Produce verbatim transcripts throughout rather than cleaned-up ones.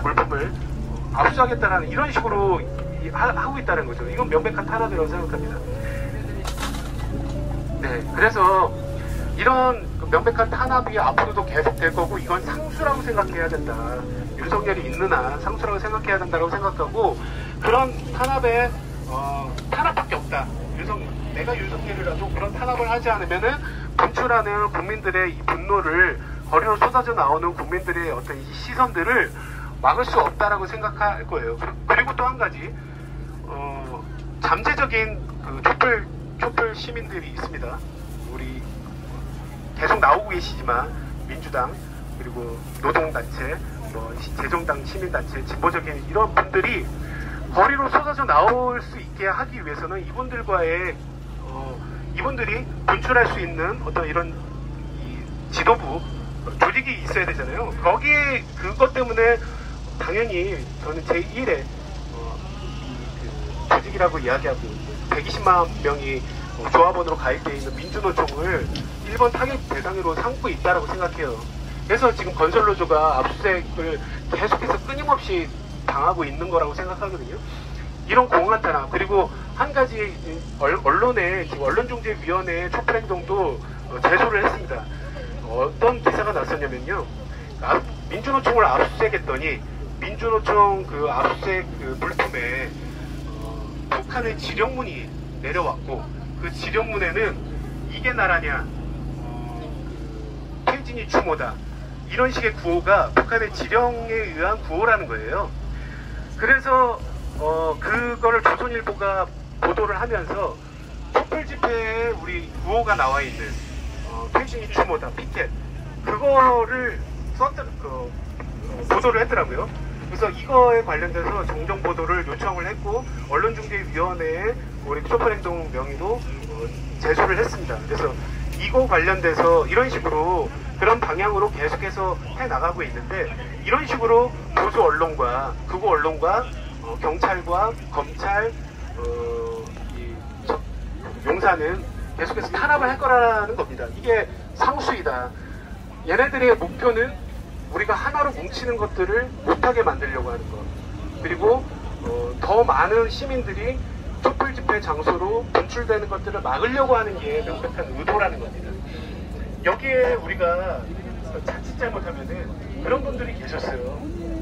물품을 압수하겠다는 이런 식으로 하, 하고 있다는 거죠. 이건 명백한 탄압이라고 생각합니다. 네, 그래서 이런 명백한 탄압이 앞으로도 계속될 거고 이건 상수라고 생각해야 된다. 윤석열이 있는 한 상수라고 생각해야 된다고 생각하고 그런 탄압에 어, 탄압밖에 없다. 윤석, 내가 윤석열이라도 그런 탄압을 하지 않으면은 분출하는 국민들의 이 분노를 거리로 쏟아져 나오는 국민들의 어떤 이 시선들을 막을 수 없다라고 생각할 거예요. 그리고 또 한 가지 어, 잠재적인 그 촛불 촛불 시민들이 있습니다. 우리 계속 나오고 계시지만 민주당 그리고 노동단체, 뭐 재정당 시민단체, 진보적인 이런 분들이 거리로 쏟아져 나올 수 있게 하기 위해서는 이분들과의 어, 이분들이 분출할 수 있는 어떤 이런 이 지도부 조직이 있어야 되잖아요. 거기에 그것 때문에 당연히 저는 제일의 어, 그 조직이라고 이야기하고 백이십만 명이 조합원으로 가입되어 있는 민주노총을 일 번 타겟 대상으로 삼고 있다고 생각해요. 그래서 지금 건설노조가 압수수색을 계속해서 끊임없이 당하고 있는 거라고 생각하거든요. 이런 공허한 탄압, 그리고 한 가지 언론에 지금 언론중재위원회 촛불행동도 제소를 했습니다. 어떤 기사가 났었냐면요, 민주노총을 압수수색했더니 민주노총 그 압수수색 그 물품에 어, 북한의 지령문이 내려왔고 그 지령문에는 이게 나라냐, 어, 태진이 추모다, 이런 식의 구호가 북한의 지령에 의한 구호라는 거예요. 그래서 어, 그거를 조선일보가 보도를 하면서 촛불 집회에 우리 구호가 나와 있는 어, 태진이 추모다, 피켓, 그거를 썼더, 그, 어, 보도를 했더라고요. 그래서 이거에 관련돼서 정정 보도를 요청을 했고 언론중재위원회에 우리 촛불행동 명의로 어, 제소를 했습니다. 그래서 이거 관련돼서 이런 식으로 그런 방향으로 계속해서 해나가고 있는데, 이런 식으로 보수 언론과 극우 언론과 어, 경찰과 검찰, 어, 이, 저, 용사는 계속해서 탄압을 할 거라는 겁니다. 이게 상수이다. 얘네들의 목표는 우리가 하나로 뭉치는 것들을 못하게 만들려고 하는 것, 그리고 어, 더 많은 시민들이 촛불 집회 장소로 분출되는 것들을 막으려고 하는 게 명백한 의도라는 겁니다. 여기에 우리가 자칫 잘못하면은 그런 분들이 계셨어요.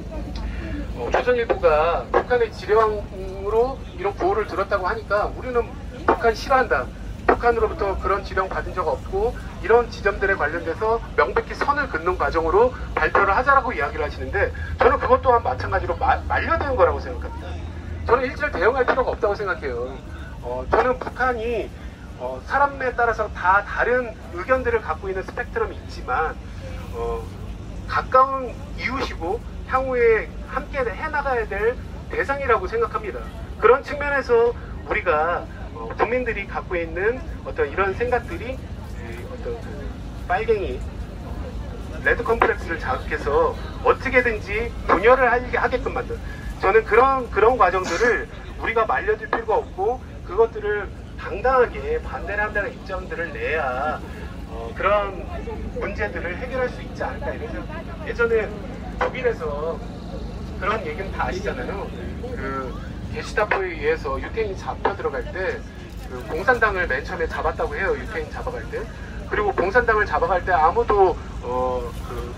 어, 조선일보가 북한의 지령으로 이런 구호를 들었다고 하니까 우리는 북한 싫어한다, 북한으로부터 그런 지령 받은 적 없고 이런 지점들에 관련돼서 명백히 선을 긋는 과정으로 발표를 하자라고 이야기를 하시는데, 저는 그것 또한 마찬가지로 마, 말려드는 거라고 생각합니다. 저는 일절 대응할 필요가 없다고 생각해요. 어, 저는 북한이 어, 사람에 따라서 다 다른 의견들을 갖고 있는 스펙트럼이 있지만 어, 가까운 이웃이고 향후에 함께 해나가야 될 대상이라고 생각합니다. 그런 측면에서 우리가 어, 국민들이 갖고 있는 어떤 이런 생각들이 어떤 그 빨갱이 레드 컴플렉스를 자극해서 어떻게든지 분열을 하게끔 만든, 저는 그런 그런 과정들을 우리가 말려줄 필요가 없고 그것들을 당당하게 반대를 한다는 입장들을 내야 어, 그런 문제들을 해결할 수 있지 않을까 이런 생각입니다. 예전에 독일에서 그런 얘기는 다 아시잖아요. 그 게시타포에 의해서 유태인이 잡혀 들어갈 때 그 공산당을 맨 처음에 잡았다고 해요. 유태인 잡아갈 때. 그리고 공산당을 잡아갈 때 아무도 어, 그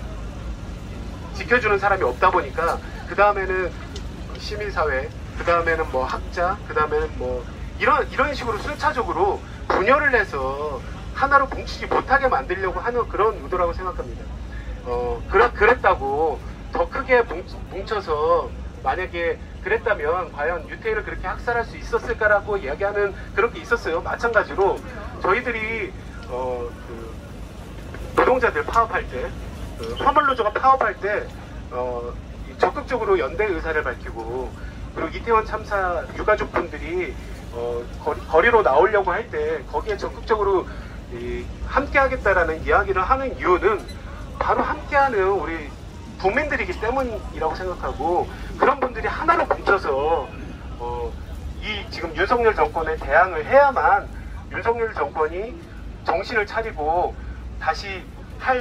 지켜주는 사람이 없다 보니까 그 다음에는 시민사회, 그 다음에는 뭐 학자, 그 다음에는 뭐 이런 이런 식으로 순차적으로 분열을 해서 하나로 뭉치지 못하게 만들려고 하는 그런 의도라고 생각합니다. 어, 그러, 그랬다고 더 크게 뭉쳐서 만약에 그랬다면 과연 유태인을 그렇게 학살할 수 있었을까라고 이야기하는 그런 게 있었어요. 마찬가지로 저희들이 어, 그 노동자들 파업할 때, 그 화물노조가 파업할 때 어, 적극적으로 연대 의사를 밝히고, 그리고 이태원 참사 유가족분들이 어, 거리, 거리로 나오려고 할 때 거기에 적극적으로 이, 함께 하겠다라는 이야기를 하는 이유는 바로 함께하는 우리 국민들이기 때문이라고 생각하고, 그런 분들이 하나로 뭉쳐서 어, 이 지금 윤석열 정권에 대항을 해야만 윤석열 정권이 정신을 차리고 다시 할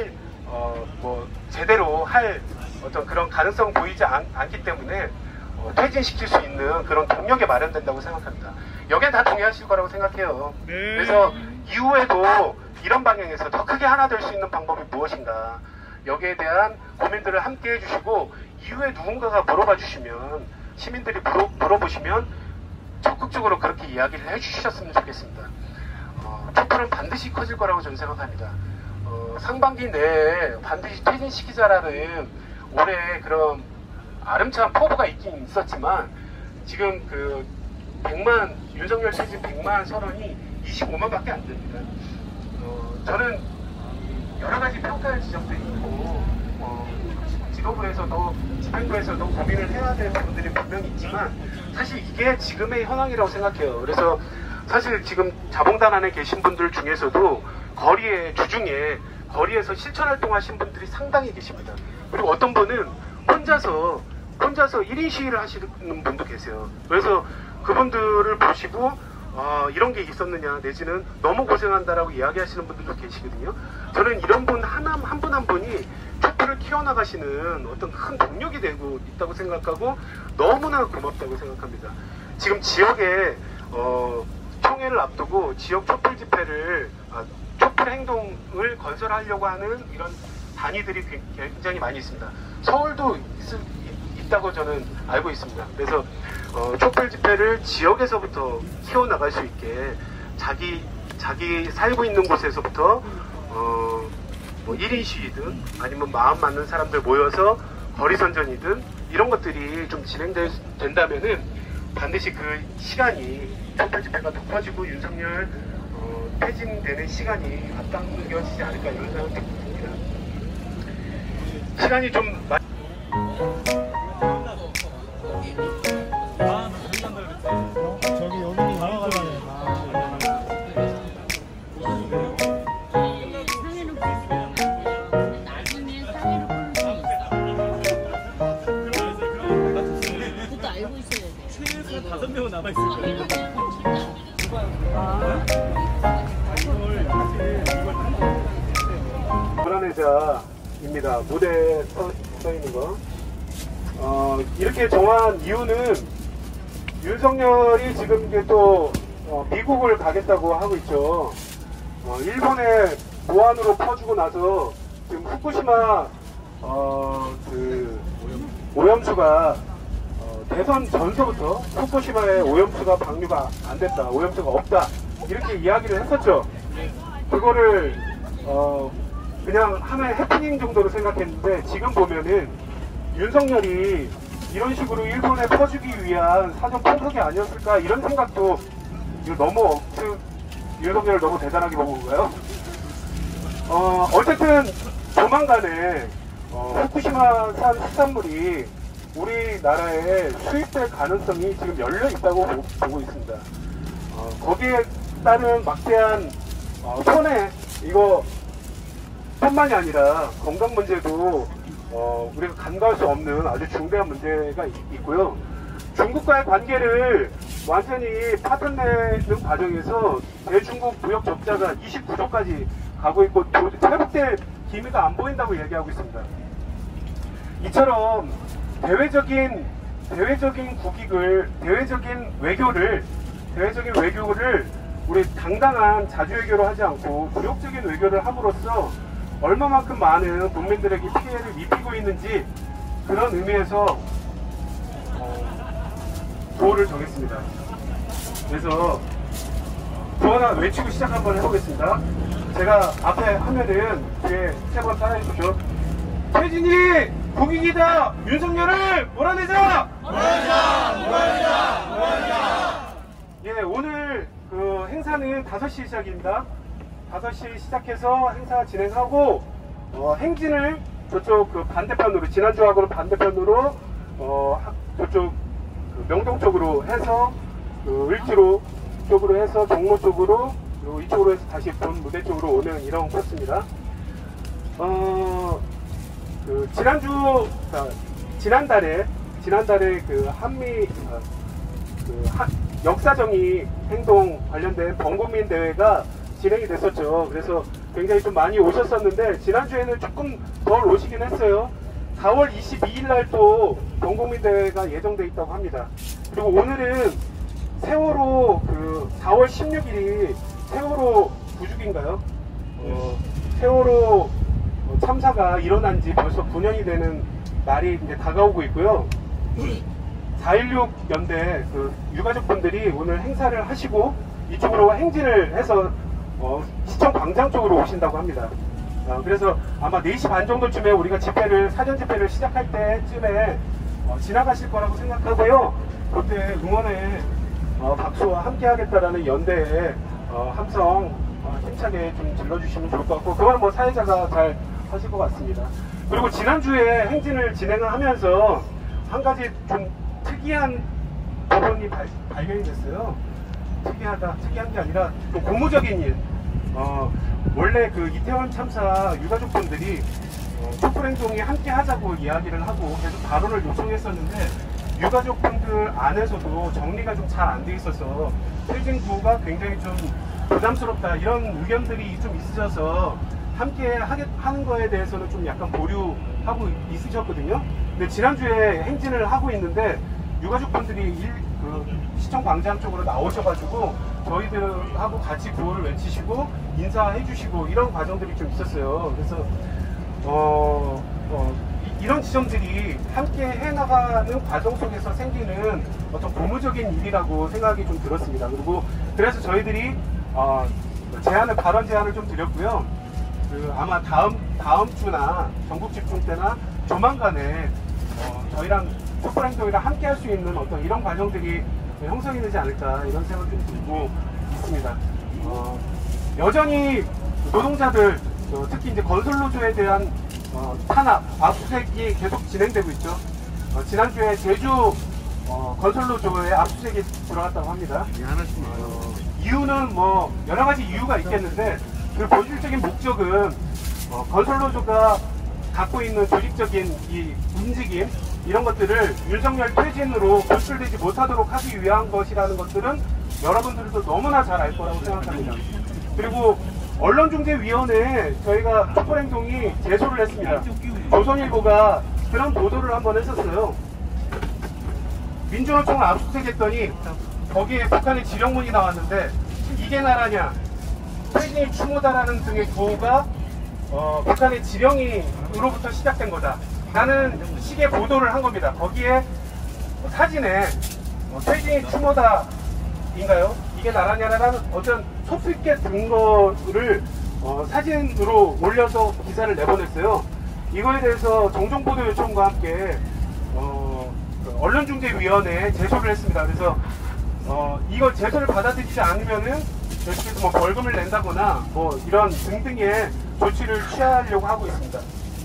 어, 뭐 제대로 할 어떤 그런 가능성 보이지 않, 않기 때문에 어, 퇴진시킬 수 있는 그런 동력이 마련된다고 생각합니다. 여기에 다 동의하실 거라고 생각해요. 네. 그래서 이후에도 이런 방향에서 더 크게 하나 될 수 있는 방법이 무엇인가, 여기에 대한 고민들을 함께 해주시고 이후에 누군가가 물어봐 주시면, 시민들이 물어, 물어보시면 적극적으로 그렇게 이야기를 해주셨으면 좋겠습니다. 어, 촛불은 반드시 커질 거라고 저는 생각합니다. 어, 상반기 내에 반드시 퇴진시키자라는 올해 그런 아름찬 포부가 있긴 있었지만, 지금 그 백만, 윤석열 퇴진 백만 선언이 이십오만 밖에 안 됩니다. 어, 저는 여러 가지 평가의 지적도 있고, 어, 지도부에서도, 집행부에서도 고민을 해야 될 부분들이 분명히 있지만, 사실 이게 지금의 현황이라고 생각해요. 그래서 사실 지금 자봉단 안에 계신 분들 중에서도 거리에, 주중에 거리에서 실천활동하신 분들이 상당히 계십니다. 그리고 어떤 분은 혼자서 혼자서 일 인 시위를 하시는 분도 계세요. 그래서 그분들을 보시고 어, 이런 게 있었느냐, 내지는 너무 고생한다라고 이야기하시는 분들도 계시거든요. 저는 이런 분 하나, 한 분 한 분이 촛불을 키워나가시는 어떤 큰 동력이 되고 있다고 생각하고 너무나 고맙다고 생각합니다. 지금 지역에 어, 총회를 앞두고 지역 촛불 집회를, 아, 촛불 행동을 건설하려고 하는 이런 단위들이 굉장히 많이 있습니다. 서울도 있, 있다고 저는 알고 있습니다. 그래서 어, 촛불 집회를 지역에서부터 키워나갈 수 있게 자기 자기 살고 있는 곳에서부터 어, 뭐 일 인 시위든 아니면 마음 맞는 사람들 모여서 거리선전이든 이런 것들이 좀 진행된다면은 반드시 그 시간이, 촛불 집회가 더 커지고 윤석열 어, 퇴진되는 시간이 앞당겨지지 않을까, 이런 생각이 듭니다. 시간이 좀 많이 저기 여기 나와가지고 상해로 나중에 상해로 보는 수 있어. 그것도 알고 있어야 돼. 최소 다섯 명은 남아 있을 거예요. 불안해자입니다. 무대에 서, 서 있는 거. 어, 이렇게 정한 이유는 윤석열이 지금 이제 또 어, 미국을 가겠다고 하고 있죠. 어, 일본에 무한으로 퍼주고 나서 지금 후쿠시마 어, 그 오염수가 어, 대선 전서부터 후쿠시마에 오염수가 방류가 안 됐다, 오염수가 없다, 이렇게 이야기를 했었죠. 그거를 어, 그냥 하나의 해프닝 정도로 생각했는데, 지금 보면은 윤석열이 이런 식으로 일본에 퍼주기 위한 사전 포석이 아니었을까, 이런 생각도, 이거 너무 억측, 윤석열을 너무 대단하게 본 건가요? 어, 어쨌든 조만간에 어, 후쿠시마산 수산물이 우리나라에 수입될 가능성이 지금 열려 있다고 보, 보고 있습니다. 어, 거기에 따른 막대한 어, 손해, 이거 뿐만이 아니라 건강 문제도 어, 우리가 간과할 수 없는 아주 중대한 문제가 있, 있고요. 중국과의 관계를 완전히 파탄내는 과정에서 대중국 무역 적자가 이십구 조까지 가고 있고 회복될 기미가 안 보인다고 얘기하고 있습니다. 이처럼 대외적인 대외적인 국익을, 대외적인 외교를 대외적인 외교를 우리 당당한 자주외교로 하지 않고 굴욕적인 외교를 함으로써 얼마만큼 많은 국민들에게 피해를 입히고 있는지, 그런 의미에서 어, 도를 정했습니다. 그래서 도 하나 외치고 시작 한번 해보겠습니다. 제가 앞에 하면은 뒤에 세 번 따라해주십시오. 퇴진이 국익이다! 윤석열을 몰아내자! 몰아내자! 몰아내자! 몰아내자! 예, 오늘 그 행사는 다섯 시 시작입니다. 다섯 시 시작해서 행사 진행하고 어, 행진을 저쪽 그 반대편으로, 지난주하고는 반대편으로 어, 저쪽 그 명동 쪽으로 해서 그 을지로 쪽으로 해서 종로 쪽으로, 그리고 이쪽으로 해서 다시 본 무대 쪽으로 오는 이런 코스입니다. 어, 그 지난주, 그러니까 지난달에 지난달에 그 한미 어, 그 한, 역사정의 행동 관련된 범국민 대회가 진행이 됐었죠. 그래서 굉장히 좀 많이 오셨었는데 지난주에는 조금 덜 오시긴 했어요. 사월 이십이일 날 또 전국민대회가 예정돼 있다고 합니다. 그리고 오늘은 세월호 그 사월 십육일이 세월호 구주기인가요? 어, 세월호 참사가 일어난 지 벌써 구 년이 되는 날이 이제 다가오고 있고요. 사 일육 연대 그 유가족분들이 오늘 행사를 하시고 이쪽으로 행진을 해서 어, 시청 광장 쪽으로 오신다고 합니다. 어, 그래서 아마 네 시 반 정도쯤에 우리가 집회를 사전 집회를 시작할 때쯤에 어, 지나가실 거라고 생각하고요. 그때 응원에 어, 박수와 함께 하겠다라는 연대에 어, 함성 어, 힘차게 좀 질러주시면 좋을 것 같고, 그건 뭐 사회자가 잘 하실 것 같습니다. 그리고 지난주에 행진을 진행을 하면서 한 가지 좀 특이한 부분이 발, 발견이 됐어요. 특이하다, 특이한 게 아니라 좀 고무적인 일. 어, 원래 그 이태원 참사 유가족분들이 어, 촛불행동에 함께 하자고 이야기를 하고 계속 발언을 요청했었는데, 유가족분들 안에서도 정리가 좀 잘 안 돼 있어서 퇴진 구호가 굉장히 좀 부담스럽다, 이런 의견들이 좀 있으셔서 함께 하겠, 하는 거에 대해서는 좀 약간 보류하고 있으셨거든요. 근데 지난주에 행진을 하고 있는데 유가족분들이 일, 그 시청 광장 쪽으로 나오셔가지고 저희들하고 같이 구호를 외치시고 인사해 주시고 이런 과정들이 좀 있었어요. 그래서 어, 어, 이, 이런 지점들이 함께 해나가는 과정 속에서 생기는 어떤 고무적인 일이라고 생각이 좀 들었습니다. 그리고 그래서 저희들이 어, 제안을 발언 제안을 좀 드렸고요. 그 아마 다음 다음 주나 전국 집중 때나 조만간에 어, 저희랑 촛불행동이랑 함께 할 수 있는 어떤 이런 과정들이 형성이 되지 않을까, 이런 생각이 좀 들고 있습니다. 어, 여전히 노동자들, 어, 특히 이제 건설노조에 대한 어, 탄압, 압수수색이 계속 진행되고 있죠. 어, 지난주에 제주 어, 건설노조에 압수수색이 들어갔다고 합니다. 어, 이유는 뭐 여러 가지 이유가 있겠는데 그 본질적인 목적은 어, 건설노조가 갖고 있는 조직적인 이 움직임, 이런 것들을 윤석열 퇴진으로 노출되지 못하도록 하기 위한 것이라는 것들은 여러분들도 너무나 잘 알 거라고 생각합니다. 그리고 언론중재위원회에 저희가 촛불행동이 제소를 했습니다. 조선일보가 그런 보도를 한번 했었어요. 민주노총을 압수수색했더니 거기에 북한의 지령문이 나왔는데 이게 나라냐, 퇴진이 추모다라는 등의 구호가 어, 북한의 지령이로부터 시작된 거다, 라는 식의 보도를 한 겁니다. 거기에 사진에 어, 퇴진이 추모다인가요? 이게 나라냐라는 어떤 소프게 근거를 어, 사진으로 올려서 기사를 내보냈어요. 이거에 대해서 정정보도 요청과 함께 어, 그 언론중재위원회에 제소를 했습니다. 그래서 어, 이거 제소를 받아들이지 않으면은 계속해서 뭐 벌금을 낸다거나 뭐 이런 등등의 조치를 취하려고 하고 있습니다.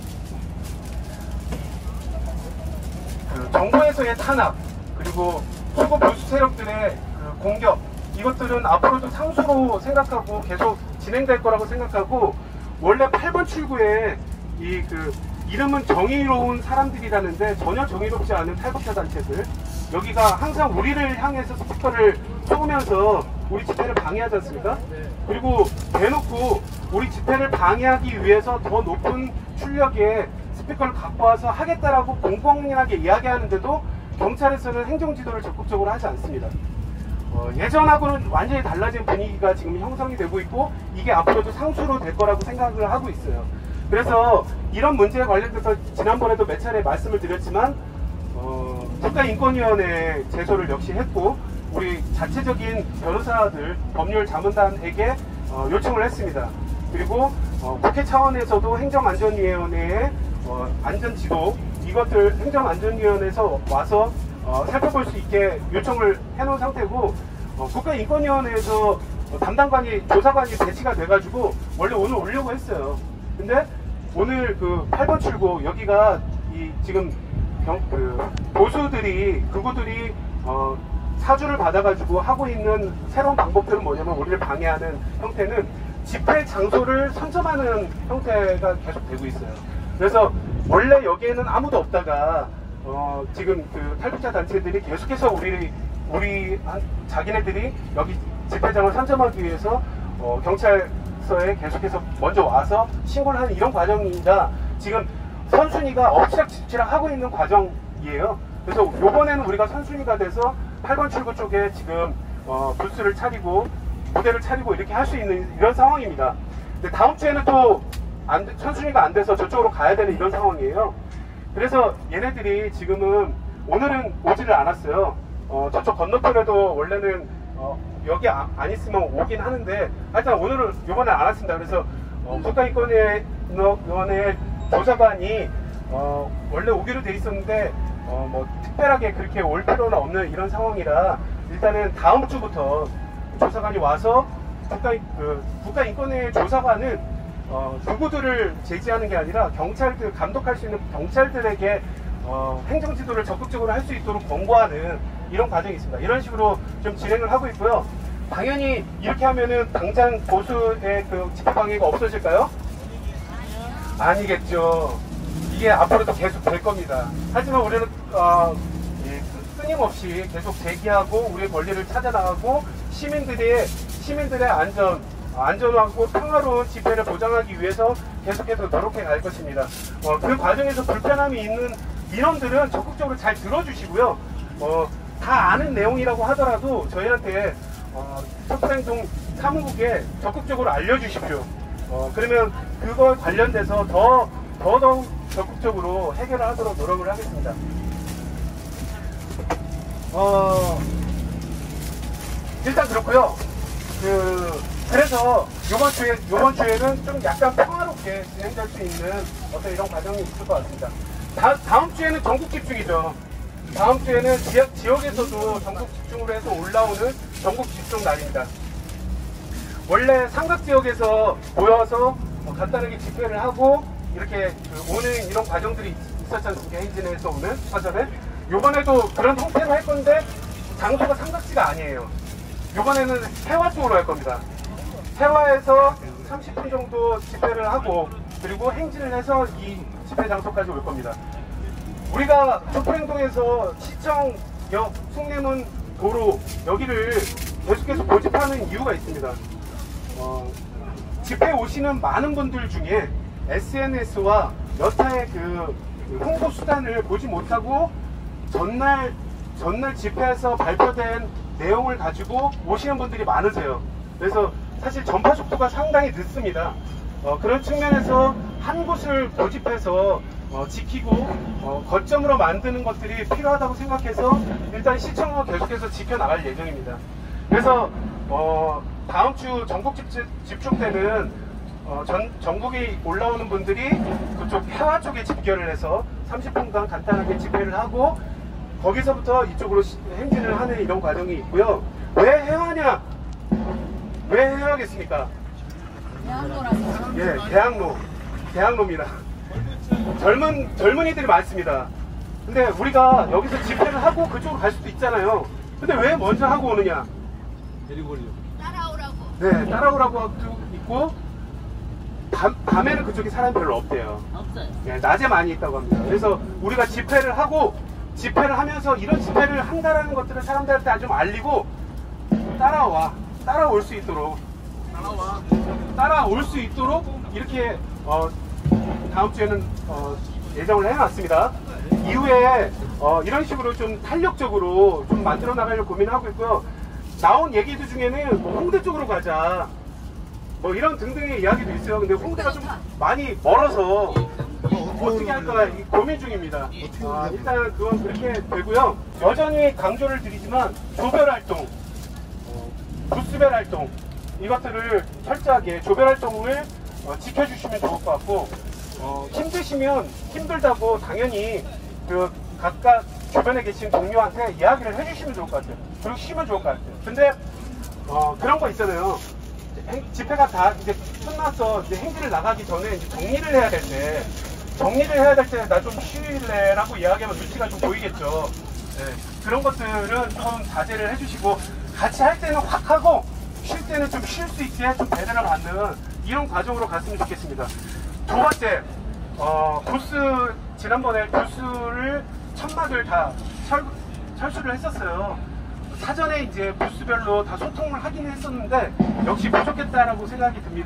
그 정부에서의 탄압, 그리고 초고 보수 세력들의 그 공격, 이것들은 앞으로도 상수로 생각하고 계속 진행될 거라고 생각하고, 원래 팔 번 출구에 이 그 이름은 정의로운 사람들이라는데 전혀 정의롭지 않은 탈북자 단체들, 여기가 항상 우리를 향해서 스피커를 쏘면서 우리 집회를 방해하지 않습니까? 그리고 대놓고 우리 집회를 방해하기 위해서 더 높은 출력의 스피커를 갖고 와서 하겠다라고 공공연하게 이야기하는데도 경찰에서는 행정지도를 적극적으로 하지 않습니다. 어, 예전하고는 완전히 달라진 분위기가 지금 형성이 되고 있고, 이게 앞으로도 상수로 될 거라고 생각을 하고 있어요. 그래서 이런 문제에 관련돼서 지난번에도 몇 차례 말씀을 드렸지만 어, 국가인권위원회 제소를 역시 했고, 우리 자체적인 변호사들, 법률 자문단에게 어, 요청을 했습니다. 그리고 어, 국회 차원에서도 행정안전위원회의 어, 안전지도, 이것들 행정안전위원회에서 와서 어, 살펴볼 수 있게 요청을 해놓은 상태고, 어, 국가인권위원회에서 어, 담당관이, 조사관이 배치가 돼가지고 원래 오늘 오려고 했어요. 근데 오늘 그 팔 번 출구, 여기가 이 지금 경, 그 보수들이, 그구들이 어, 사주를 받아가지고 하고 있는 새로운 방법들은 뭐냐면, 우리를 방해하는 형태는 집회 장소를 선점하는 형태가 계속 되고 있어요. 그래서 원래 여기에는 아무도 없다가 어, 지금 그 탈북자 단체들이 계속해서 우리 우리 한, 자기네들이 여기 집회장을 선점하기 위해서 어, 경찰서 계약서에 계속해서 먼저 와서 신고를 하는 이런 과정이라 지금 선순위가 엎치락뒤치락 하고 있는 과정이에요. 그래서 요번에는 우리가 선순위가 돼서 팔 번 출구 쪽에 지금 어, 부스를 차리고 무대를 차리고 이렇게 할 수 있는 이런 상황입니다. 근데 다음 주에는 또 안, 선순위가 안 돼서 저쪽으로 가야 되는 이런 상황이에요. 그래서 얘네들이 지금은 오늘은 오지를 않았어요. 어, 저쪽 건너편에도 원래는 어, 여기 아, 안 있으면 오긴 하는데 하여튼 오늘은 이번에 안 왔습니다. 그래서 어, 국가인권위원회 조사관이 어, 원래 오기로 돼 있었는데 어, 뭐 특별하게 그렇게 올 필요는 없는 이런 상황이라 일단은 다음 주부터 조사관이 와서 국가, 그, 국가인권위원회 조사관은 어, 누구들을 제지하는 게 아니라 경찰들, 감독할 수 있는 경찰들에게 어, 행정지도를 적극적으로 할 수 있도록 권고하는 이런 과정이 있습니다. 이런 식으로 좀 진행을 하고 있고요. 당연히 이렇게 하면은 당장 보수의 그 집회 방해가 없어질까요? 아니겠죠. 이게 앞으로도 계속 될 겁니다. 하지만 우리는 어, 예, 끊임없이 계속 제기하고 우리의 권리를 찾아나가고 시민들의 시민들의 안전 안전하고 평화로운 집회를 보장하기 위해서 계속해서 노력해 갈 것입니다. 어, 그 과정에서 불편함이 있는 민원들은 적극적으로 잘 들어주시고요. 어, 다 아는 내용이라고 하더라도 저희한테 어, 촛불행동 사무국에 적극적으로 알려주십시오. 어, 그러면 그거 관련돼서 더, 더더욱 적극적으로 해결을 하도록 노력을 하겠습니다. 어, 일단 그렇고요. 그, 그래서 이번 주에, 이번 주에는 좀 약간 평화롭게 진행될 수 있는 어떤 이런 과정이 있을 것 같습니다. 다, 다음 주에는 전국 집중이죠. 다음 주에는 지역, 지역에서도 전국 집중으로 해서 올라오는 전국 집중 날입니다. 원래 삼각 지역에서 모여서 뭐 간단하게 집회를 하고 이렇게 그 오는 이런 과정들이 있었지 않습니까? 행진에서 오는 사전에. 요번에도 그런 형태로 할 건데 장소가 삼각지가 아니에요. 요번에는 해화 쪽으로 할 겁니다. 해화에서 삼십 분 정도 집회를 하고 그리고 행진을 해서 이 집회 장소까지 올 겁니다. 우리가 촛불행동에서 시청역, 숭례문 도로 여기를 계속해서 고집하는 이유가 있습니다. 어, 집회 오시는 많은 분들 중에 에스엔에스와 여타의 그 홍보 수단을 보지 못하고 전날 전날 집회에서 발표된 내용을 가지고 오시는 분들이 많으세요. 그래서 사실 전파 속도가 상당히 늦습니다. 어, 그런 측면에서 한 곳을 고집해서 어, 지키고 어, 거점으로 만드는 것들이 필요하다고 생각해서 일단 시청을 계속해서 지켜나갈 예정입니다. 그래서 어, 다음 주 전국 집중, 집중 때는 어, 전, 전국에 올라오는 분들이 그쪽 해화 쪽에 집결을 해서 삼십 분간 간단하게 집회를 하고 거기서부터 이쪽으로 시, 행진을 하는 이런 과정이 있고요. 왜 해화냐? 왜 해야겠습니까? 대학로라서. 예, 대학로. 대학로입니다. 젊은, 젊은이들이 많습니다. 근데 우리가 여기서 집회를 하고 그쪽으로 갈 수도 있잖아요. 근데 왜 먼저 하고 오느냐? 데리고 오려고. 따라오라고. 네, 따라오라고 하고 있고, 밤, 밤에는 그쪽에 사람이 별로 없대요. 없어요. 네, 낮에 많이 있다고 합니다. 그래서 우리가 집회를 하고, 집회를 하면서 이런 집회를 한다라는 것들을 사람들한테 좀 알리고, 따라와. 따라올 수 있도록. 따라와. 따라올 수 있도록, 이렇게, 어, 다음 주에는, 어, 예정을 해놨습니다. 이후에, 어, 이런 식으로 좀 탄력적으로 좀 만들어 나가려고 고민하고 있고요. 나온 얘기들 중에는 뭐 홍대 쪽으로 가자. 뭐 이런 등등의 이야기도 있어요. 근데 홍대가 좀 많이 멀어서 어떻게 할까 고민 중입니다. 아, 일단 그건 그렇게 되고요. 여전히 강조를 드리지만 조별 활동, 어, 부스별 활동 이것들을 철저하게 조별 활동을 어, 지켜주시면 좋을 것 같고 어, 힘드시면 힘들다고 당연히 그 각각 주변에 계신 동료한테 이야기를 해주시면 좋을 것 같아요. 그리고 쉬면 좋을 것 같아요. 근데 어, 그런 거 있잖아요. 행, 집회가 다 이제 끝나서 이제 행진을 나가기 전에 이제 정리를 해야 될 때, 정리를 해야 될 때 나 좀 쉴래라고 이야기하면 눈치가 좀 보이겠죠. 네, 그런 것들은 좀 자제를 해주시고 같이 할 때는 확 하고 쉴 때는 좀 쉴 수 있게 좀 배려를 받는 이런 과정으로 갔으면 좋겠습니다. 두 번째, 어, 부스 지난번에 부스를 천막을 다 철, 철수를 했었어요. 사전에 이제 부스별로 다 소통을 하긴 했었는데 역시 부족했다라고 생각이 듭니다.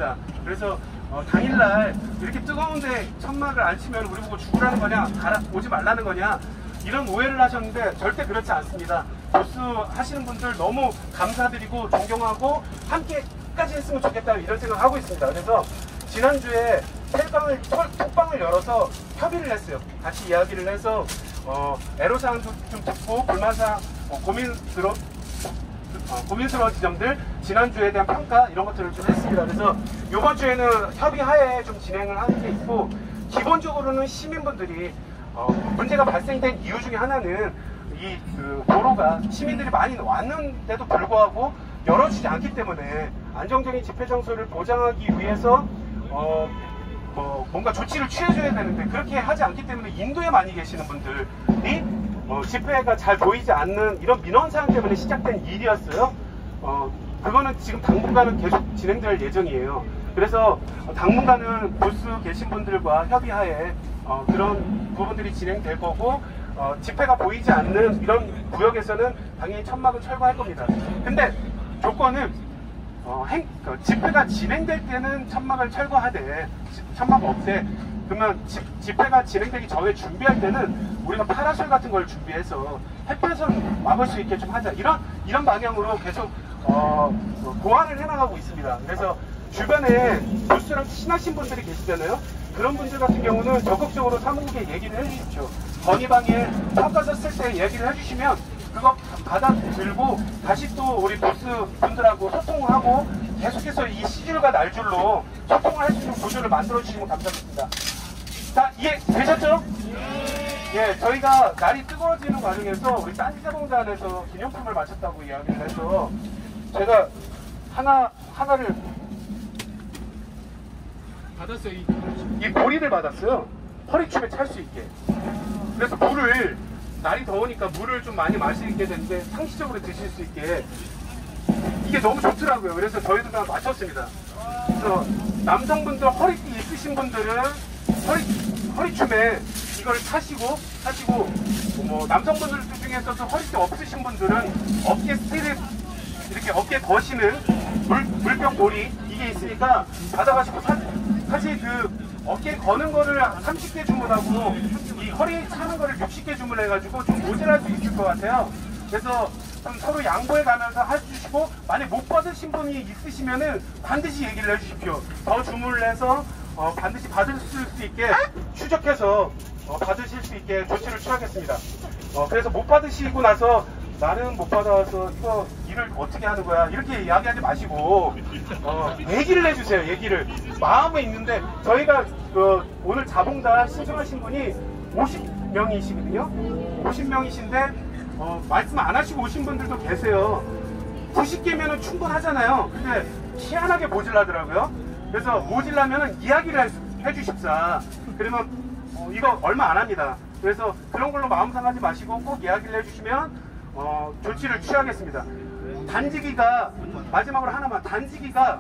그래서 어, 당일날 이렇게 뜨거운데 천막을 안 치면 우리 보고 죽으라는 거냐, 가라, 오지 말라는 거냐, 이런 오해를 하셨는데 절대 그렇지 않습니다. 보스 하시는 분들 너무 감사드리고 존경하고 함께 끝까지 했으면 좋겠다, 이런 생각을 하고 있습니다. 그래서 지난주에 텔방을, 톡방을 열어서 협의를 했어요. 같이 이야기를 해서 어, 애로사항도 좀 듣고 불만사항, 어, 고민스러, 어, 고민스러운 지점들, 지난주에 대한 평가 이런 것들을 좀 했습니다. 그래서 이번 주에는 협의하에 좀 진행을 하는 게 있고, 기본적으로는 시민분들이 어, 문제가 발생된 이유 중에 하나는 이 그 도로가 시민들이 많이 왔는데도 불구하고 열어주지 않기 때문에 안정적인 집회 장소를 보장하기 위해서 어, 뭐 뭔가 조치를 취해줘야 되는데 그렇게 하지 않기 때문에 인도에 많이 계시는 분들이 어, 집회가 잘 보이지 않는 이런 민원사항 때문에 시작된 일이었어요. 어, 그거는 지금 당분간은 계속 진행될 예정이에요. 그래서 당분간은 부스 계신 분들과 협의하에 어, 그런 부분들이 진행될 거고, 어, 집회가 보이지 않는 이런 구역에서는 당연히 천막을 철거할 겁니다. 근데 조건은 어, 행, 그 집회가 진행될 때는 천막을 철거하되 천막 없애. 그러면 집, 집회가 진행되기 전에 준비할 때는 우리가 파라솔 같은 걸 준비해서 햇볕을 막을 수 있게 좀 하자, 이런 이런 방향으로 계속 어, 고안을 해나가고 있습니다. 그래서 주변에 부스랑 친하신 분들이 계시잖아요. 그런 분들 같은 경우는 적극적으로 사무국에 얘기를 해주십시오. 건의방에 섞어서 쓸 때 얘기를 해주시면 그거 받아들고 다시 또 우리 부스 분들하고 소통을 하고 계속해서 이 시줄과 날줄로 소통을 할 수 있는 구조를 만들어 주시면 감사하겠습니다. 자, 이해 되셨죠? 예, 저희가 날이 뜨거워지는 과정에서 우리 딴지자동단에서 기념품을 마쳤다고 이야기를 해서 제가 하나, 하나를 받았어요. 이, 이 고리를 받았어요. 허리춤에 찰 수 있게. 그래서 물을, 날이 더우니까 물을 좀 많이 마시게 되는데 상시적으로 드실 수 있게 이게 너무 좋더라고요. 그래서 저희도 다 맞췄습니다. 그래서 남성분들 허리띠 있으신 분들은 허리, 허리춤에 이걸 차시고, 차시고, 뭐, 남성분들 중에서도 허리띠 없으신 분들은 어깨 스트랩, 이렇게 어깨 거시는 물, 물병 고리, 이게 있으니까 받아가시고, 사, 사실 그 어깨 거는 거를 삼십 개 주문하고, 이 허리 차는 거를 육십 개 주문해가지고 좀 모자랄 수 있을 것 같아요. 그래서 좀 서로 양보해 가면서 해주시고, 만약 못 받으신 분이 있으시면은 반드시 얘기를 해주십시오. 더 주문을 해서 어, 반드시 받을 수 있게 추적해서 어, 받으실 수 있게 조치를 취하겠습니다. 어, 그래서 못 받으시고 나서 나는 못 받아서 이거 일을 어떻게 하는 거야, 이렇게 이야기하지 마시고 어, 얘기를 해주세요. 얘기를 마음에 있는데 저희가 그 오늘 자봉단 신청하신 분이 오십 명이시거든요. 오십 명이신데 어, 말씀 안 하시고 오신 분들도 계세요. 구십 개면은 충분하잖아요. 근데 희한하게 모질라더라고요. 그래서 모질라면은 이야기를 해주십사. 그러면 어, 이거 얼마 안 합니다. 그래서 그런 걸로 마음 상하지 마시고 꼭 이야기를 해주시면 어, 조치를 취하겠습니다. 단지기가 마지막으로 하나만, 단지기가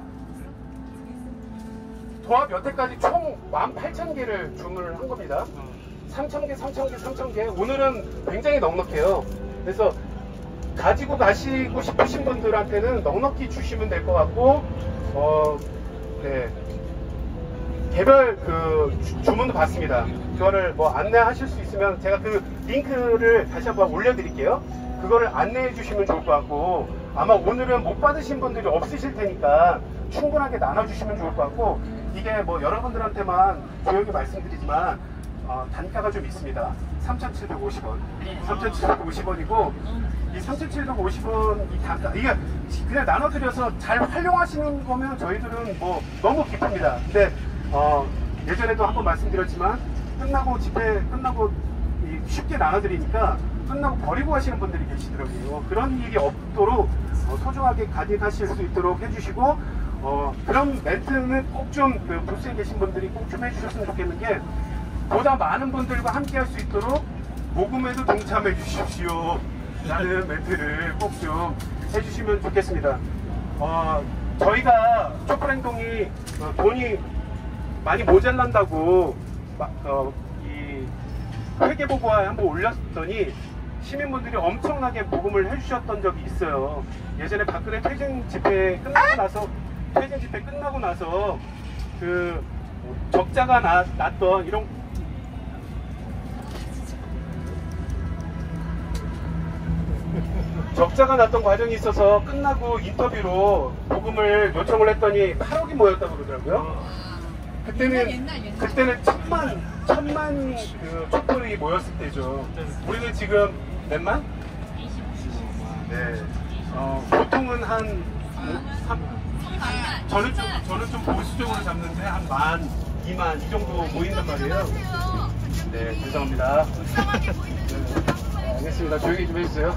도합 여태까지 총 만 팔천 개를 주문을 한 겁니다. 삼천 개, 삼천 개, 삼천 개. 오늘은 굉장히 넉넉해요. 그래서 가지고 가시고 싶으신 분들한테는 넉넉히 주시면 될 것 같고, 어, 네. 개별 그 주, 주문도 받습니다. 그거를 뭐 안내하실 수 있으면 제가 그 링크를 다시 한번 올려드릴게요. 그거를 안내해 주시면 좋을 것 같고, 아마 오늘은 못 받으신 분들이 없으실 테니까 충분하게 나눠주시면 좋을 것 같고, 이게 뭐 여러분들한테만 조용히 말씀드리지만 어, 단가가 좀 있습니다. 삼천칠백오십 원. 삼천칠백오십 원이고, 이 삼천칠백오십 원 이 단가, 이게 그냥 나눠드려서 잘 활용하시는 거면 저희들은 뭐 너무 기쁩니다. 근데 어, 예전에도 한번 말씀드렸지만 끝나고 집회 끝나고 쉽게 나눠드리니까 끝나고 버리고 가시는 분들이 계시더라고요. 그런 일이 없도록 어, 소중하게 가져가실 수 있도록 해주시고, 어, 그런 멘트는 꼭 좀 그 부스에 계신 분들이 꼭 좀 해주셨으면 좋겠는 게, 보다 많은 분들과 함께 할 수 있도록 모금에도 동참해 주십시오 라는 멘트를 꼭 좀 해주시면 좋겠습니다. 어, 저희가 촛불행동이 어, 돈이 많이 모자란다고 어, 이 회계보고에 한번 올렸더니 시민분들이 엄청나게 모금을 해주셨던 적이 있어요. 예전에 박근혜 퇴진 집회 끝나고 나서 퇴진 집회 끝나고 나서 그 적자가 나, 났던 이런 적자가 났던 과정이 있어서 끝나고 인터뷰로 보금을 요청을 했더니 팔억이 모였다고 그러더라고요. 그때는 그때는 천만 천만 그 촛불이 모였을 때죠. 우리는 지금 몇만? 네. 어, 보통은 한, 한 저는 좀 저는 좀 보수적으로 잡는데 한 만, 이만 이 정도 모인단 말이에요. 네, 죄송합니다. 네, 알겠습니다. 조용히 좀 해주세요.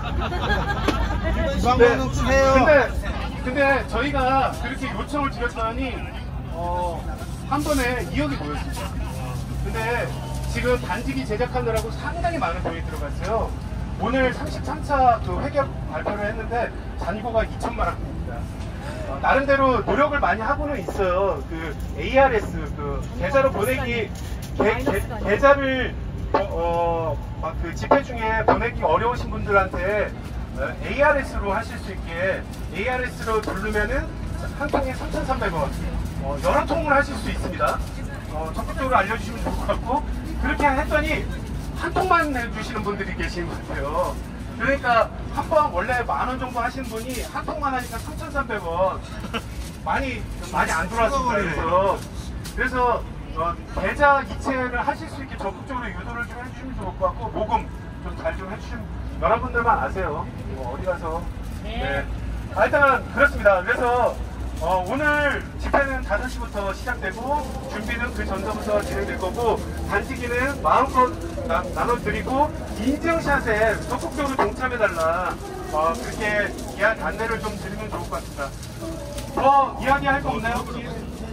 네, 근데 근데 저희가 그렇게 요청을 드렸더니 어, 한 번에 이억이 모였습니다. 근데 지금 단지기 제작하느라고 상당히 많은 돈이 들어갔어요. 오늘 삼십삼 차 그 회계 발표를 했는데 잔고가 이천만 원입니다. 어, 나름대로 노력을 많이 하고는 있어요. 그 에이아르에스 그 계좌로 보내기 계, 계, 계좌를 어, 막 그 집회 중에 보내기 어려우신 분들한테 어, 에이아르에스로 하실 수 있게 에이아르에스로 누르면은 한 통에 삼천삼백 원 어, 여러 통을 하실 수 있습니다. 어, 적극적으로 알려주시면 좋을 것 같고 그렇게 했더니 한 통만 해주시는 분들이 계시는 것 같아요. 그러니까 한 번 원래 만 원 정도 하시는 분이 한 통만 하니까 삼천삼백 원 많이 많이 안 들어왔습니다. 그래서 그래서 어, 계좌 이체를 하실 수 있게 적극적으로 유도를 좀 해주시면 좋을 것 같고 모금 좀 잘 좀 해주시면 여러분들만 아세요. 뭐 어디 가서 네. 아, 일단 그렇습니다. 그래서 어, 오늘 집회는 다섯 시부터 시작되고 준비는 그 전서부터 진행될 거고 단지기는 마음껏 나, 나눠드리고 인증샷에 적극적으로 동참해달라 어, 그렇게 이야기 안내를 좀 드리면 좋을 것 같습니다. 더 이야기할 거 없나요? 혹시?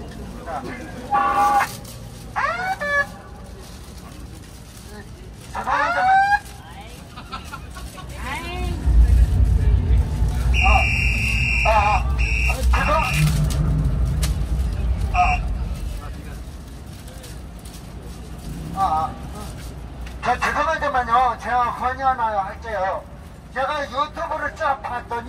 자. 아, 저 죄송하지만요, 제가 건의 하나 할게요. 제가 유튜브를 쫙 봤더니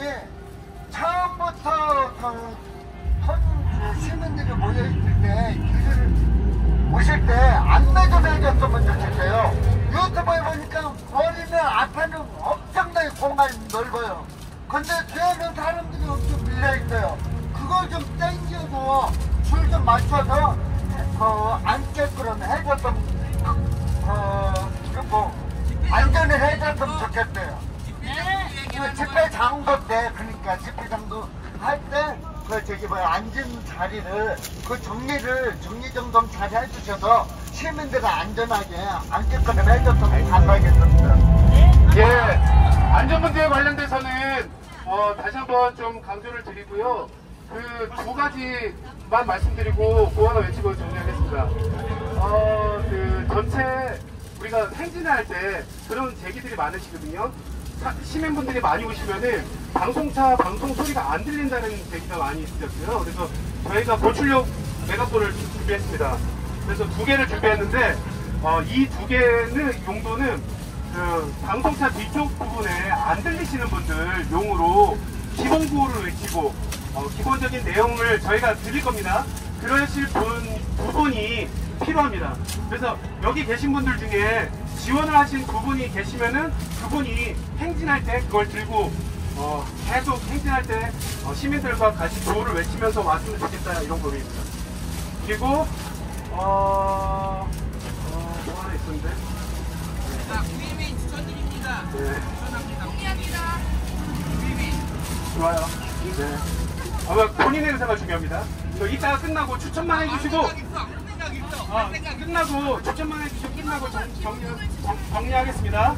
처음부터 그, 그 시민들이 모여있을 때 길을 오실 때 안내 좀 해줬으면 좋겠어요. 유튜브에 보니까 머리는 앞에는 엄청나게 공간이 넓어요. 근데 뒤에는 사람들이 엄청 밀려있어요. 그걸 좀 땡겨서 줄 좀 맞춰서 그 앉게끔 해줬으면 어, 뭐, 안전을 해줬으면 좋겠어요. 그 집회장도 때, 그러니까 집회장도 할 때, 그 저기 뭐야, 앉은 자리를, 그 정리를, 정리정돈 잘 해주셔서 시민들을 안전하게 앉게끔 해줬으면 감사하겠습니다. 예, 안전 문제에 관련돼서는 어, 다시 한번 좀 강조를 드리고요. 그 두 가지만 말씀드리고 구호하나 외치고 정리하겠습니다. 어, 그 전체 우리가 행진을 할 때 그런 제기들이 많으시거든요. 사, 시민분들이 많이 오시면은 방송차 방송 소리가 안 들린다는 제기가 많이 있으셨어요. 그래서 저희가 고출력 메가폰을 준비했습니다. 그래서 두 개를 준비했는데 어, 이 두 개는 용도는 그 방송차 뒤쪽 부분에 안 들리시는 분들 용으로 기본 구호를 외치고 어, 기본적인 내용을 저희가 드릴 겁니다. 그러실 분 두 분이 필요합니다. 그래서 여기 계신 분들 중에 지원을 하신 두 분이 계시면은 그분이 행진할 때 그걸 들고 어, 계속 행진할 때 어, 시민들과 같이 구호를 외치면서 왔으면 좋겠다 이런 거입니다. 그리고 어, 어, 뭐 하나 있었는데. 자, 구이민 추천드립니다. 네. 추천합니다. 동의합니다. 구이민. 좋아요. 네. 아마 본인 행사가 중요합니다. 저 이따가 끝나고 추천만 해주시고, 생각 있어. 생각 있어. 아, 생각 있어. 끝나고 추천만 해주시고 끝나고 정, 정리, 정, 정리하겠습니다.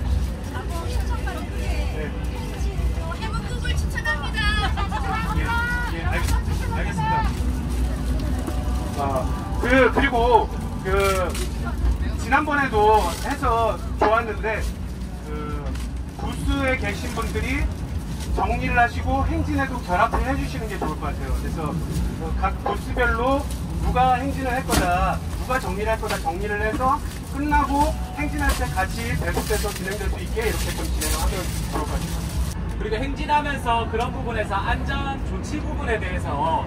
네. 해문국을 추천합니다. 예, 예, 알겠, 알겠습니다. 아, 그, 그리고, 그, 지난번에도 해서 좋았는데, 그, 부스에 계신 분들이 정리를 하시고 행진에도 결합을 해주시는 게 좋을 것 같아요. 그래서 어, 각 부스별로 누가 행진을 할 거다, 누가 정리를 할 거다 정리를 해서 끝나고 행진할 때 같이 배속돼서 진행될 수 있게 이렇게 좀 진행을 하면 좋을 것 같아요. 그리고 행진하면서 그런 부분에서 안전 조치 부분에 대해서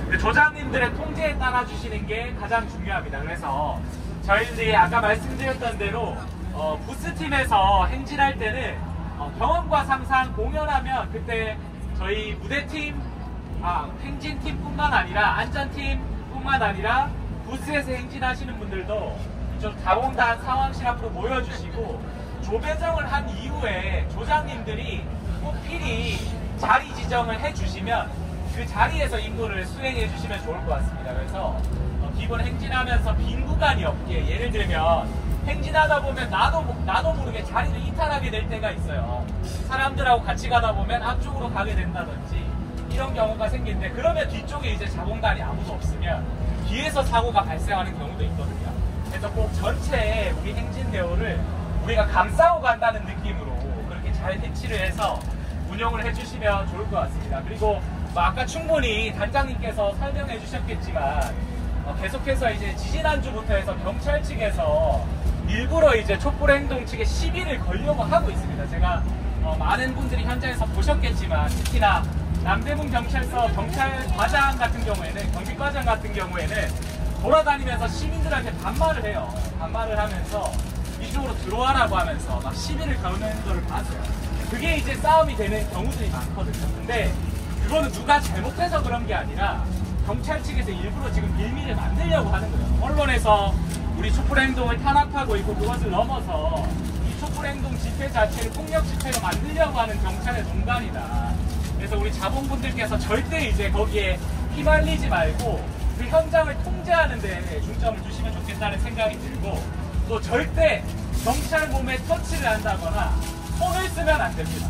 조장님들의 통제에 따라 주시는 게 가장 중요합니다. 그래서 저희들이 아까 말씀드렸던 대로 어, 부스팀에서 행진할 때는 어, 경험과 상상 공연하면 그때 저희 무대팀, 아, 행진팀뿐만 아니라 안전팀뿐만 아니라 부스에서 행진하시는 분들도 좀 자봉단 상황실 앞으로 모여주시고 조배정을 한 이후에 조장님들이 꼭 필히 자리 지정을 해주시면 그 자리에서 임무를 수행해 주시면 좋을 것 같습니다. 그래서 어, 기본 행진하면서 빈 구간이 없게, 예를 들면 행진하다 보면 나도, 나도 모르게 자리를 이탈하게 될 때가 있어요. 사람들하고 같이 가다 보면 앞쪽으로 가게 된다든지 이런 경우가 생기는데, 그러면 뒤쪽에 이제 자봉단이 아무도 없으면 뒤에서 사고가 발생하는 경우도 있거든요. 그래서 꼭 전체 우리 행진 대우를 우리가 감싸고 간다는 느낌으로 그렇게 잘 배치를 해서 운영을 해주시면 좋을 것 같습니다. 그리고 뭐 아까 충분히 단장님께서 설명해 주셨겠지만 어 계속해서 이제 지지난주부터 해서 경찰 측에서 일부러 이제 촛불 행동 측에 시비를 걸려고 하고 있습니다. 제가 어 많은 분들이 현장에서 보셨겠지만 특히나 남대문 경찰서 경찰 과장 같은 경우에는, 경비과장 같은 경우에는 돌아다니면서 시민들한테 반말을 해요. 반말을 하면서 이쪽으로 들어와라고 하면서 막 시비를 거는 거를 봤어요. 그게 이제 싸움이 되는 경우들이 많거든요. 근데 그거는 누가 잘못해서 그런 게 아니라 경찰 측에서 일부러 지금 빌미를 만들려고 하는 거예요. 언론에서 우리 촛불 행동을 탄압하고 있고 그것을 넘어서 이 촛불 행동 집회 자체를 폭력 집회로 만들려고 하는 경찰의 농간이다. 그래서 우리 자본분들께서 절대 이제 거기에 휘말리지 말고 그 현장을 통제하는 데 중점을 두시면 좋겠다는 생각이 들고, 또 절대 경찰 몸에 터치를 한다거나 손을 쓰면 안 됩니다.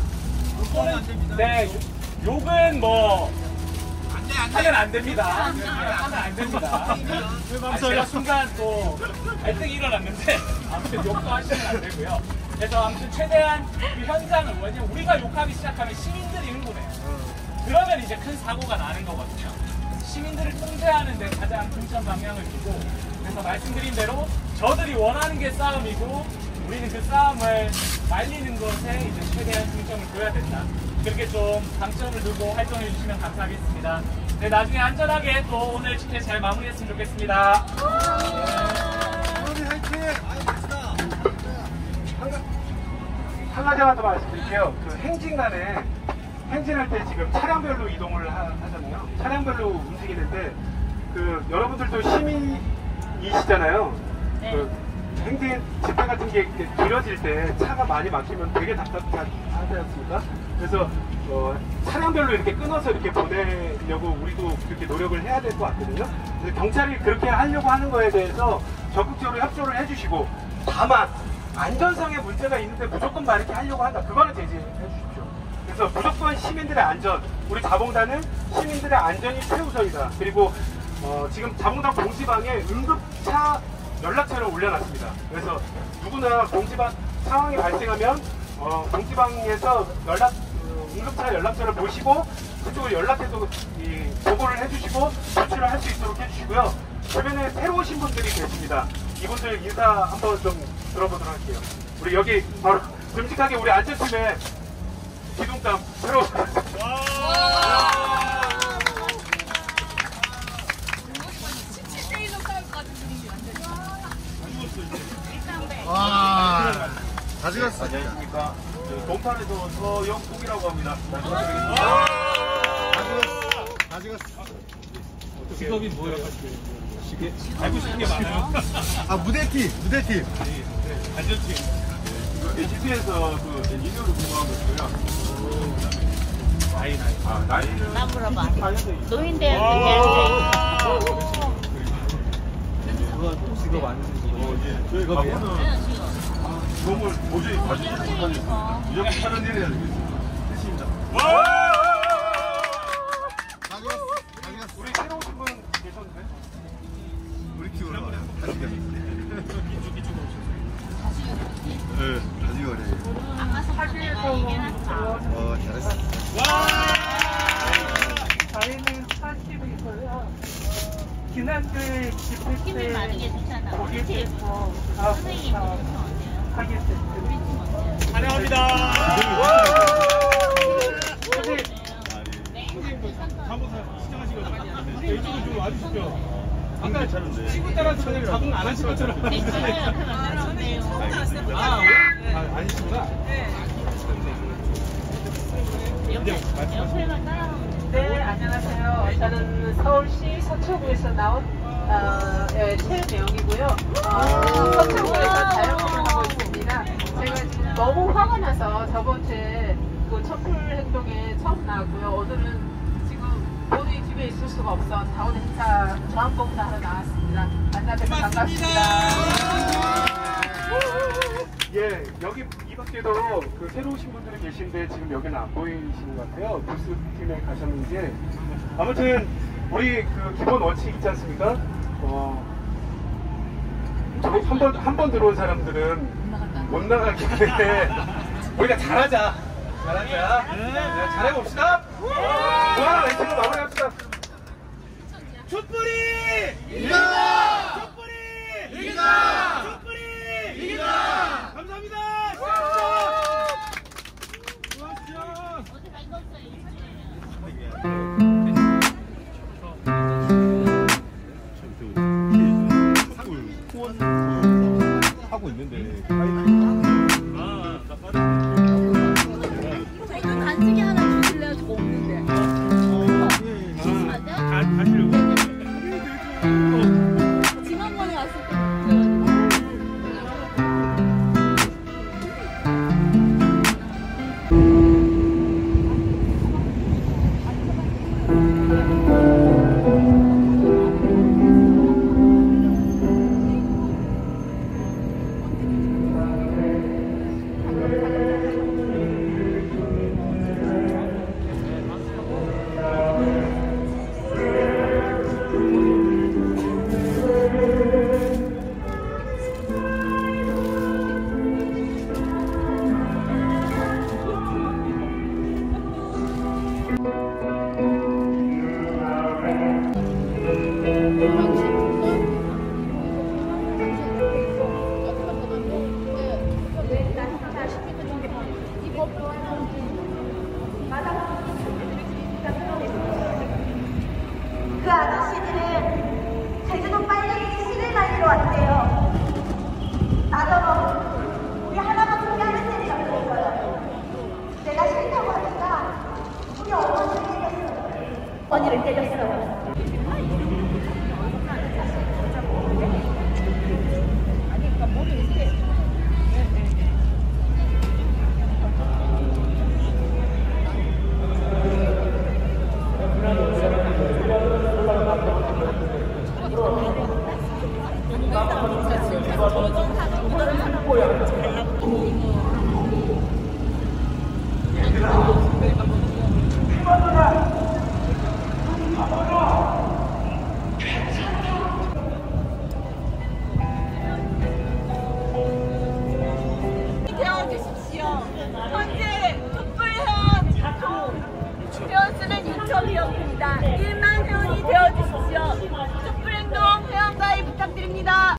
손은, 네, 욕은 뭐 하면 안 됩니다. 네, 하면 안 됩니다. 아, 제가 순간 또 갈등이 일어났는데 아무튼 욕도 하시면 안 되고요. 그래서 아무튼 최대한 그 현장을, 왜냐면 우리가 욕하기 시작하면 시민들이 흥분해요. 그러면 이제 큰 사고가 나는 거거든요. 시민들을 통제하는 데 가장 중점 방향을 두고, 그래서 말씀드린 대로 저들이 원하는 게 싸움이고 우리는 그 싸움을 말리는 것에 이제 최대한 중점을 둬야 된다. 그렇게 좀 방점을 두고 활동해 주시면 감사하겠습니다. 네, 나중에 안전하게 또 오늘 집회 잘 마무리했으면 좋겠습니다. 우리 화이팅! 한 가지만 더 말씀드릴게요. 그 행진간에 행진할 때 지금 차량별로 이동을 하, 하잖아요. 차량별로 움직이는데 그 여러분들도 시민이시잖아요. 네. 그 행진 집회 같은 게 이렇게 길어질 때 차가 많이 막히면 되게 답답하지 않습니까? 그래서 어, 차량별로 이렇게 끊어서 이렇게 보내려고 우리도 그렇게 노력을 해야 될 것 같거든요. 그래서 경찰이 그렇게 하려고 하는 거에 대해서 적극적으로 협조를 해주시고, 다만 안전상의 문제가 있는데 무조건 막 이렇게 하려고 한다, 그거는 제지해 주십시오. 그래서 무조건 시민들의 안전, 우리 자봉단은 시민들의 안전이 최우선이다. 그리고 어, 지금 자봉단 공지방에 응급차 연락처를 올려놨습니다. 그래서 누구나 공지방 상황이 발생하면 어, 공지방에서 연락, 어, 응급차 연락처를 보시고 그쪽으로 연락해서 이, 보고를 해주시고 조치를 할 수 있도록 해주시고요. 주변에 새로 오신 분들이 계십니다. 이분들 인사 한번 좀 들어보도록 할게요. 우리 여기 바로 듬직하게 우리 안전팀의 기둥땀 새로 와, 다 죽었어. 안녕하십니까. 동탄에서 서영국이라고 합니다. 다 죽었어. 다 죽었어. 직업이 뭐예요? 시계? 알고 싶은 게 많아요. 아, 무대팀, 무대팀. 안전팀. 에이치피에서 그 엔지니어로 근무하고 있고요. 나이, 나이. 아, 나이는. 나 물어봐. 노인대학교 직업 아니지? 직업이에요? 도움을 도저히 가지고 못하니까 이렇게 하는 일을 해야 되겠습니다. 다 죽었어. 다 죽었어. 우리 새로 오신 분 계셨는데? 우리 키우러 가요. 다 죽였어. 네, 다 죽여버려. 아까 사실에서 얘기해놨어. 어, 잘했어. 저희는 사실이고요. 지난주에 집회 힘이 때 많이 해주잖아. 거기에 그치? 대해서 선생님 아, 우리 팀 어때요? 하게 됐어요. 우리 팀 어때요? 환영합니다. 사실 네. 이쪽으로 좀 와주시죠. 아까 친구 따라서 그냥 자동 안 하신 것처럼. 네, 저는 옆에 만나셨네요. 아, 아, 아니시구나. 옆에, 옆에만 따라오면. 네, 안녕하세요. 저는 서울시 서초구에서 나온 어, 예, 최명이고요. 어, 서초구에서 자영업을 하고 있습니다. 제가 지금 너무 화가 나서 저번 주에 그 촛불 행동에 처음 나왔고요. 오늘은 지금 본인이 집에 있을 수가 없어 자원 행사 저항봉사 하러 나왔습니다. 만나뵈서 반갑습니다. 예, 여기 이 밖에도 그 새로 오신 분들이 계신데 지금 여기는 안 보이시는 것 같아요. 부스 팀에 가셨는지. 아무튼 우리 그 기본 원칙 있지 않습니까? 어, 한 번 한 번 들어온 사람들은 못 나가기 때문에 우리가 잘하자. 잘하자. 네, 잘해봅시다. 좋아, 왼쪽으로 마무리합시다. 촛불이 이긴다! 촛불이 이긴다! 촛불이 이긴다! 감사합니다. 수고하셨죠. 어디 갈 거 없어요, 하고 있는데 이거 단지기 하나 주실래요? 저거 없는데. 주시면 안 돼요? 지난번에 왔을 때 그 아저씨들은 제주도 빨래기 씨를 말리러 왔대요. 나도 우리 할아버지께 하는 일이 없을 거예요. 내가 싫다고 하니까 우리 어머니를 때렸어요. 언니를 때렸어요. 되어주십시오. 현재 촛불회원 회원수는 이천이억입니다. 일만 회원이 되어주십시오. 촛불행동 회원 가입 부탁드립니다.